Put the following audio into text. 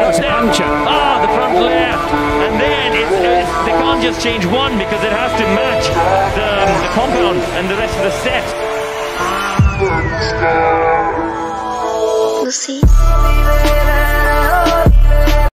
was a puncture. Ah, the front left. And then they can't just change one because it has to match the compound and the rest of the set.